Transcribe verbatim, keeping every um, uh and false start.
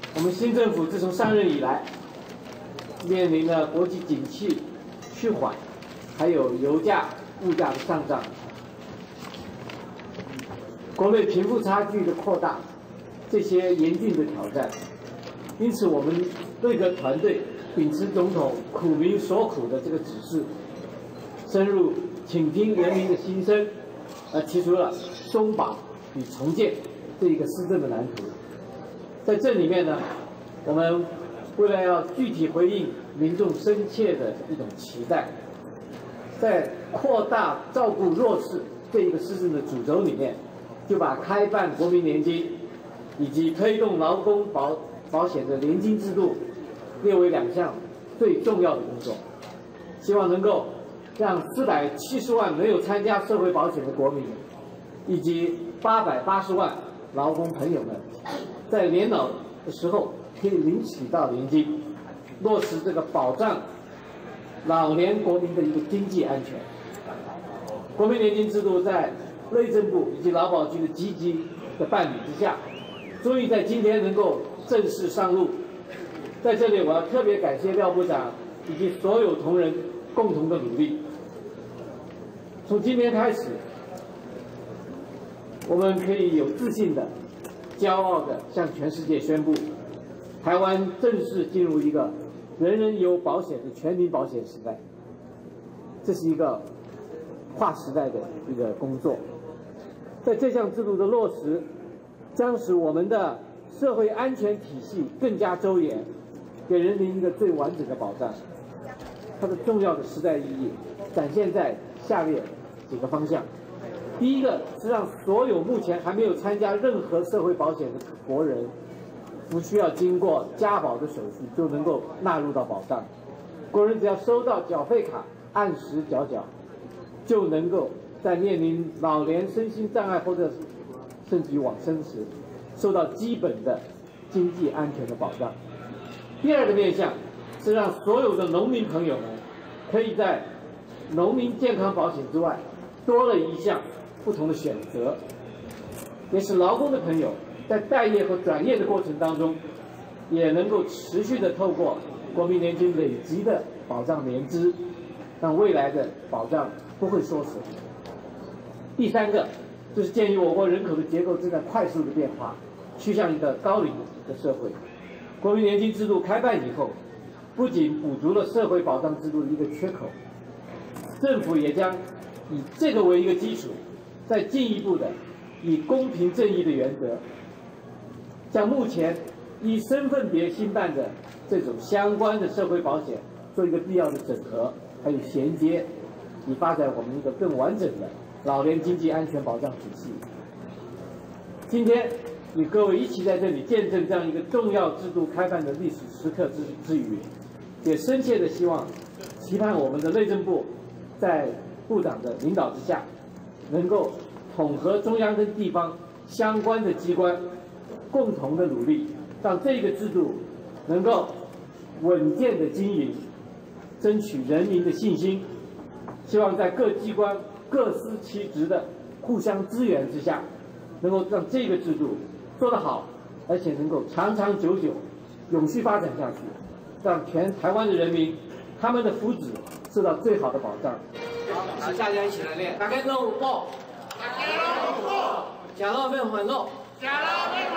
我们新政府自从上任以来，面临了国际景气趋缓，还有油价、物价的上涨，国内贫富差距的扩大，这些严峻的挑战。因此，我们内阁团队秉持总统苦民所苦的这个指示，深入倾听人民的心声，而提出了松绑与重建这一个施政的蓝图。在这里面呢，我们为了要具体回应民众深切的一种期待，在扩大照顾弱势这一个施政的主轴里面，就把开办国民年金以及推动劳工保保险的年金制度列为两项最重要的工作，希望能够让四百七十万没有参加社会保险的国民，以及八百八十万劳工朋友们，在年老的时候可以领取到年金，落实这个保障老年国民的一个经济安全。国民年金制度在内政部以及劳保局的积极的办理之下，终于在今天能够正式上路。在这里，我要特别感谢廖部长以及所有同仁共同的努力。从今天开始，我们可以有自信的、骄傲的向全世界宣布，台湾正式进入一个人人有保险的全民保险时代。这是一个划时代的一个工作。在这项制度的落实，将使我们的社会安全体系更加周延，给人民一个最完整的保障。它的重要的时代意义展现在下列几个方向。第一个是让所有目前还没有参加任何社会保险的国人，不需要经过加保的手续就能够纳入到保障。国人只要收到缴费卡，按时缴缴，就能够在面临老年身心障碍或者甚至于往生时，受到基本的经济安全的保障。第二个面向是让所有的农民朋友们可以在农民健康保险之外多了一项不同的选择，也使劳工的朋友在待业和转业的过程当中，也能够持续的透过国民年金累积的保障年资，让未来的保障不会缩水。第三个就是鉴于我国人口的结构正在快速的变化，趋向一个高龄的社会，国民年金制度开办以后，不仅补足了社会保障制度的一个缺口，政府也将以这个为一个基础，再进一步的以公平正义的原则，将目前依身份别新办的这种相关的社会保险做一个必要的整合，还有衔接，以发展我们一个更完整的老年经济安全保障体系。今天与各位一起在这里见证这样一个重要制度开办的历史时刻之之余，也深切的希望、期盼我们的内政部在部长的领导之下，能够统合中央跟地方相关的机关，共同的努力，让这个制度能够稳健的经营，争取人民的信心。希望在各机关各司其职的互相支援之下，能够让这个制度做得好，而且能够长长久久、永续发展下去，让全台湾的人民他们的福祉受到最好的保障。好，请大家一起来练。大家拢有报，大家拢有报，食老面还肉，食老面。